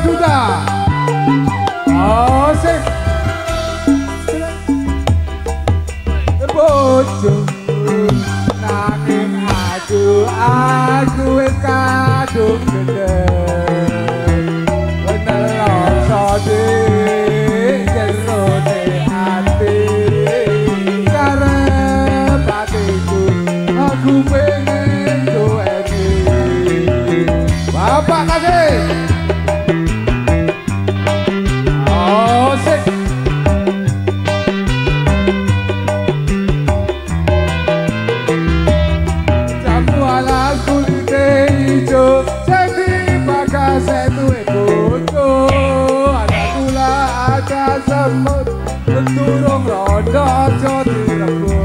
Duda. Oh sip. Bojo nanging aku wis kadung gendeng. Nelongso jerone ati karep atiku aku pengen duweni. Bapak kasih. Oh sik. Semut turung rodo aja direbut.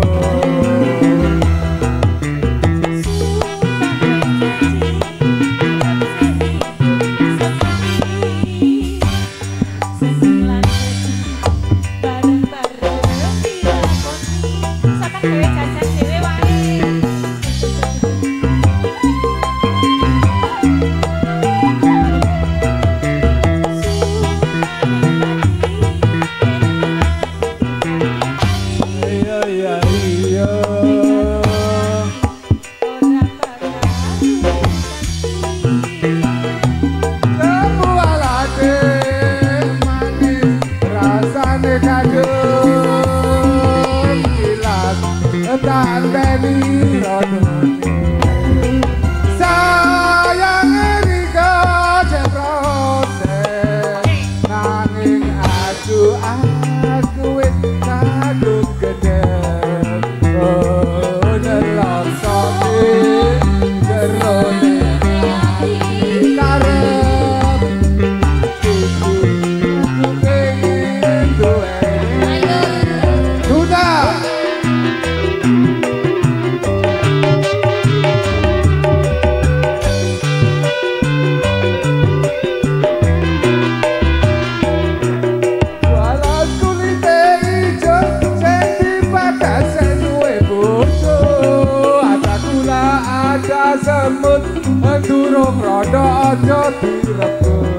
Semut durung rodo aja direbut.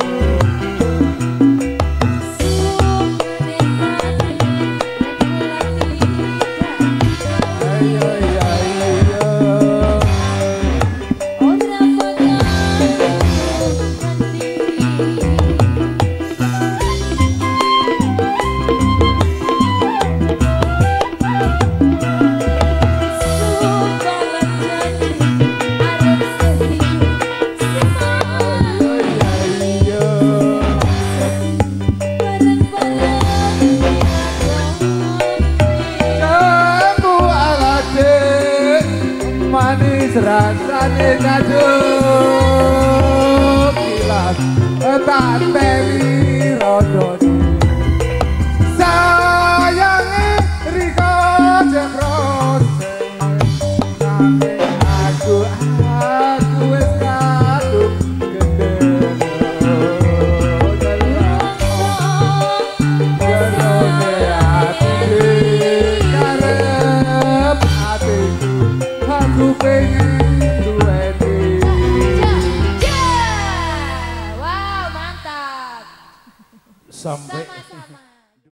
Rasane kajuk kilas tak teli rodone sayange riko jeprose nanging aku wis kadung gendeng jerone ati karep atiku aku pengen